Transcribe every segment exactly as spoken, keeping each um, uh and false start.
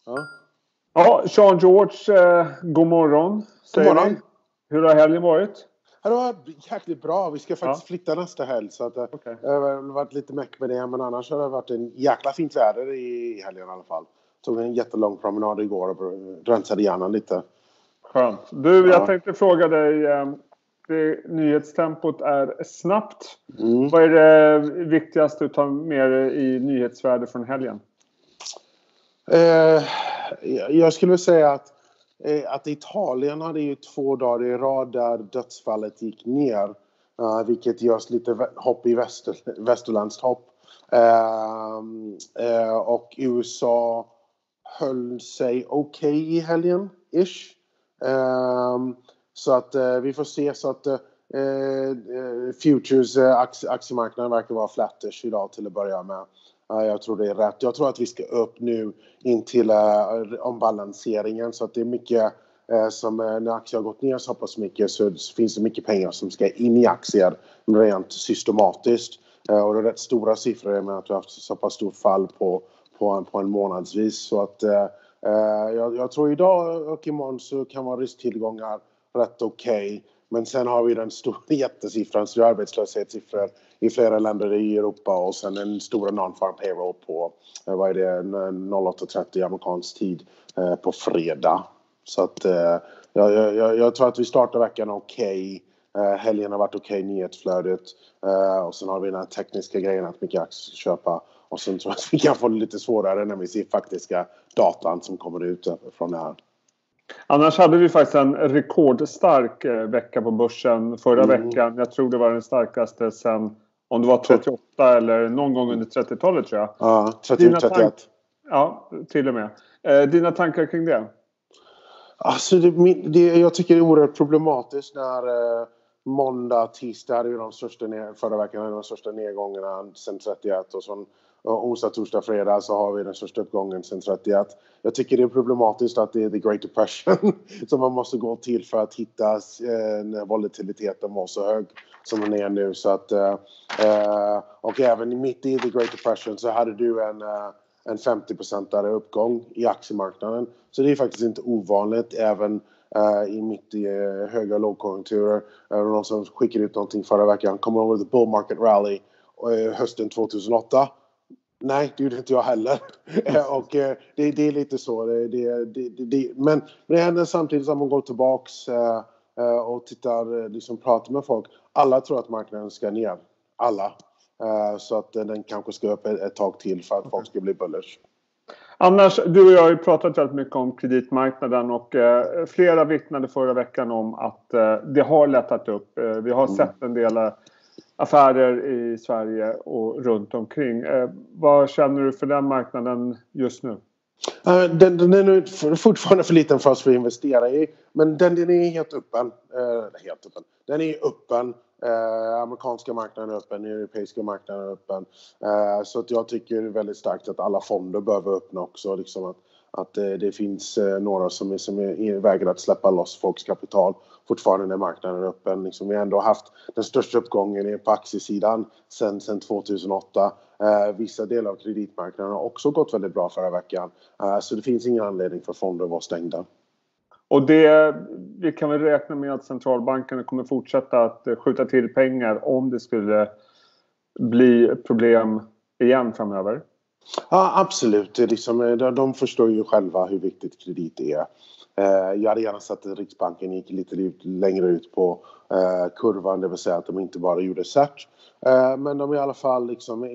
Ja, ja Sean George, eh, god morgon. God morgon. Vi. Hur har helgen varit? Ja, det var jäkligt bra. Vi ska faktiskt Ja. flytta nästa helg. Så att, Okay. det har varit lite meck med det. Men annars har det varit en jäkla fint väder i helgen i alla fall. Tog en jättelång promenad igår och rensade hjärnan lite. Skönt. Du, Ja. jag tänkte fråga dig. Eh, det, nyhetstempot är snabbt. Mm. Vad är det viktigaste du tar med dig i nyhetsvärde från helgen? Eh, jag skulle vilja säga att, eh, att Italien hade ju två dagar i rad där dödsfallet gick ner. Uh, vilket görs lite hopp i väster, västerländskt hopp. Uh, uh, och U S A höll sig okej okay i helgen, ish. Uh, så att uh, vi får se så att uh, uh, Futures uh, aktiemarknaden verkar vara flattish idag till att börja med. Uh, jag tror det är rätt. Jag tror att vi ska upp nu in till uh, ombalanseringen så att det är mycket som när aktier har gått ner så pass mycket så finns det mycket pengar som ska in i aktier rent systematiskt. Och det är rätt stora siffror med att vi har haft så pass stort fall på, på, en, på en månadsvis. Så att eh, jag, jag tror idag och imorgon så kan vara risktillgångar rätt okej. Okay. Men sen har vi den stora jättesiffran, så arbetslöshetssiffror i flera länder i Europa och sen en stora non-farm payroll på vad är det, åtta trettio amerikansk tid eh, på fredag. Så att eh, jag, jag, jag tror att vi startar veckan okej. Okay. Eh, helgen har varit okej, okay, nyhetsflödet. Eh, och sen har vi den här tekniska grejen att mycket aktier köpa. Och sen tror jag att vi kan få det lite svårare när vi ser faktiska datan som kommer ut från det här. Annars hade vi faktiskt en rekordstark eh, vecka på börsen förra mm. veckan. Jag tror det var den starkaste sen, om det var trettioåtta eller någon gång under trettiotalet tror jag. Ja, trettio trettioett. Ja, till och med. Eh, dina tankar kring det? Alltså det, det, jag tycker det är oerhört problematiskt när eh, måndag, tisdag hade ju de största ner, förra veckan hade de största nedgångarna sen trettioett och så och onsdag, torsdag, fredag så har vi den största uppgången sen trettioett. Jag tycker det är problematiskt att det är the Great Depression som man måste gå till för att hitta eh, när volatiliteten var så hög som den är nu. Så att, eh, och även mitt i the Great Depression så hade du en eh, en femtio procentare uppgång i aktiemarknaden. Så det är faktiskt inte ovanligt även uh, i mitt i uh, höga lågkonjunkturer. Uh, någon som skickade ut någonting förra veckan. Kommer du ihåg the bull market rally uh, hösten tjugohundraåtta? Nej, det gjorde inte jag heller. uh, och uh, det, det är lite så. Det, det, det, det, det. Men, men det händer samtidigt som man går tillbaks uh, uh, och tittar, uh, liksom pratar med folk. Alla tror att marknaden ska ner. Alla. Uh, så att uh, den kanske ska upp ett, ett tag till för att okay. folk ska bli bullish. Annars, du och jag har ju pratat väldigt mycket om kreditmarknaden och uh, flera vittnade förra veckan om att uh, det har lättat upp. Uh, vi har mm. sett en del uh, affärer i Sverige och runt omkring. Uh, vad känner du för den marknaden just nu? Uh, den, den är fortfarande för liten för oss att investera i. Men den, den är helt öppen. Uh, helt öppen. Den är öppen. Uh, amerikanska marknaden är öppen, europeiska marknaden är öppen. Uh, så att jag tycker det är väldigt starkt att alla fonder behöver öppna också. Liksom att att uh, det finns uh, några som är, som är vägrar att släppa loss folks kapital fortfarande när marknaden är öppen. Liksom, vi har ändå haft den största uppgången på aktiesidan sen, sen tjugohundraåtta. Uh, vissa delar av kreditmarknaden har också gått väldigt bra förra veckan. Uh, så det finns ingen anledning för fonder att vara stängda. Och det, vi kan väl räkna med att centralbankerna kommer fortsätta att skjuta till pengar om det skulle bli problem igen framöver? Ja, absolut. Det är liksom, de förstår ju själva hur viktigt kredit är. Jag hade gärna sett att Riksbanken gick lite längre ut på kurvan, det vill säga att de inte bara gjorde cert. Men de är i alla fall liksom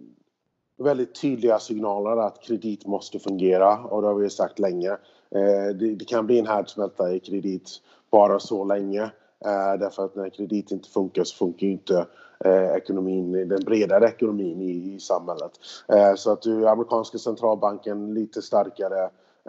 väldigt tydliga signaler att kredit måste fungera, och det har vi sagt länge. Det, det kan bli en härdsmälta i kredit bara så länge. Eh, därför att när kredit inte funkar så funkar ju inte eh, ekonomin, den bredare ekonomin i, i samhället. Eh, så att du, amerikanska centralbanken lite starkare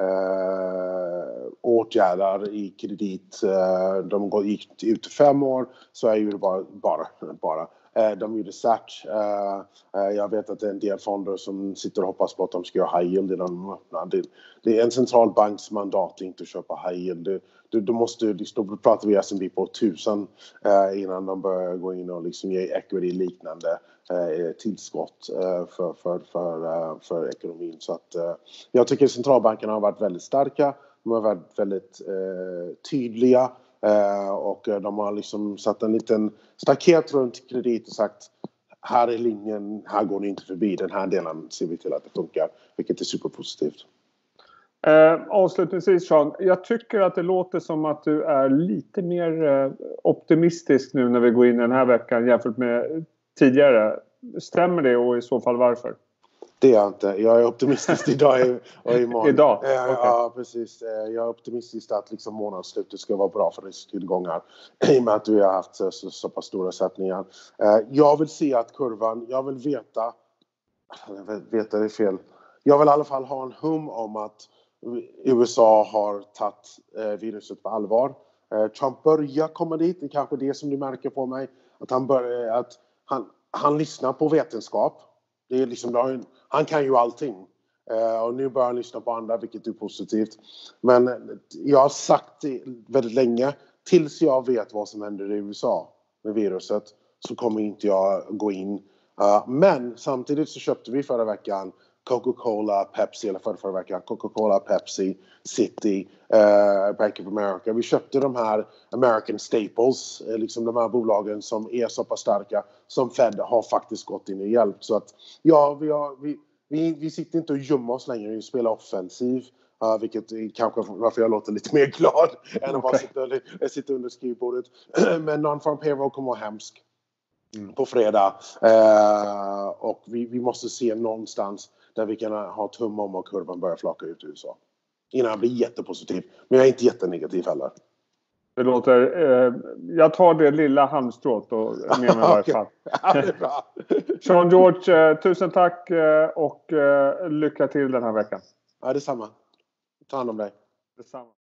eh, åtgärder i kredit. Eh, de går, gick ut fem år, så är ju det bara, bara, bara De gjorde Satch. Jag vet att det är en del fonder som sitter och hoppas på att de ska göra high yield innan de öppnar. Det, det är en centralbanks mandat inte att köpa high yield. Du, du, du måste, då pratar vi S and P på tusen innan de börjar gå in och liksom ge equity-liknande tillskott för, för, för, för ekonomin. Så att, jag tycker centralbankerna har varit väldigt starka. De har varit väldigt eh, tydliga eh, och de har liksom satt en liten staket runt kredit och sagt här är linjen, här går ni inte förbi, den här delen ser vi till att det funkar, vilket är superpositivt. Eh, avslutningsvis Sean, jag tycker att det låter som att du är lite mer eh, optimistisk nu när vi går in den här veckan jämfört med tidigare. Stämmer det och i så fall varför? Det är jag inte. Jag är optimistisk idag och imorgon. Idag? Okay. Ja, precis. Jag är optimistisk att liksom månadsslutet ska vara bra för risktillgångar. I och med att vi har haft så, så, så pass stora sättningar. Jag vill se att kurvan, jag vill veta, jag vill veta det är fel. Jag vill i alla fall ha en hum om att U S A har tagit viruset på allvar. Trump börjar komma dit. Det är kanske det som du märker på mig. Att han, börjar, att han, han lyssnar på vetenskap. Det är liksom, han kan ju allting. Uh, och nu börjar han lyssna på andra, vilket är positivt. Men jag har sagt det väldigt länge. Tills jag vet vad som händer i U S A med viruset så kommer inte jag gå in. Uh, men samtidigt så köpte vi förra veckan Coca-Cola, Pepsi, eller förra, förra veckan Coca-Cola, Pepsi, Citi, uh, Bank of America. Vi köpte de här American Staples, liksom de här bolagen som är så pass starka som Fed har faktiskt gått in och hjälpt. Så att ja, vi, har, vi, vi, vi sitter inte och gömmer oss längre, vi spelar offensiv. Uh, vilket är kanske varför jag låter lite mer glad än att bara sitta, sitta under skrivbordet. Men non-farm payroll kommer vara hemsk. Mm. På fredag. Uh, och vi, vi måste se någonstans där vi kan ha tum om och kurvan börjar flaka ut i U S A. Innan jag blir jättepositiv. Men jag är inte jättenegativ heller. Det låter... Eh, jag tar det lilla halmstrået och med mig i varje fall. Ja, det är bra. Sean George, eh, tusen tack eh, och eh, lycka till den här veckan. Ja, detsamma. Ta hand om dig. Detsamma.